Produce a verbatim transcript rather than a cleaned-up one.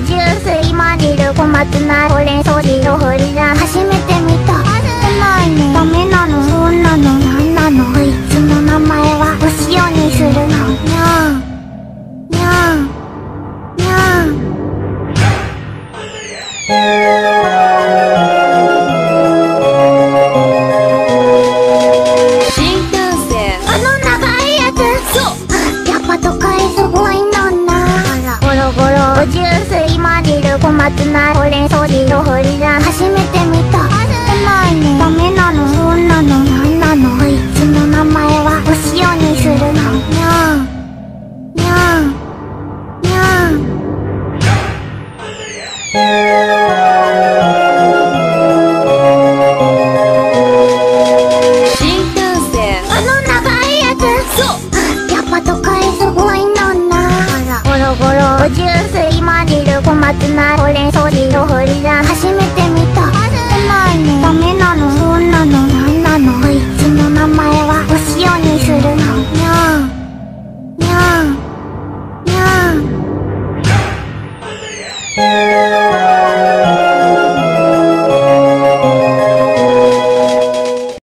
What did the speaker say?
ジュース今煮る小松菜ほうれん草塩振りだ初めて見たうまいねダメなのそんなのなんなのこいつの名前はお塩にするのにゃんにゃんにゃん新幹線あの長いやつそうやっぱ都会すごいのなゴロゴロジュース今煮る小松菜ほうれん草塩振りだ初めて見たうまいねダメなのそんなのなんなのこいつの名前はお塩にするのにゃんにゃんにゃん新幹線あの長いやつそうやっぱ都会すごいのなゴロゴロジュース今煮る小松菜ほうれん草塩振りだ初めて見たうまいねダメなのそんなのなんなのこいつの名前はお塩にするのにゃんにゃんにゃん